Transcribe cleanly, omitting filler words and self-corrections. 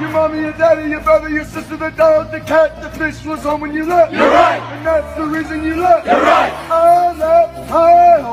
Your mommy, your daddy, your brother, your sister, the dog, the cat, the fish was home when you left. You're right. And that's the reason you left. You're right. I left, I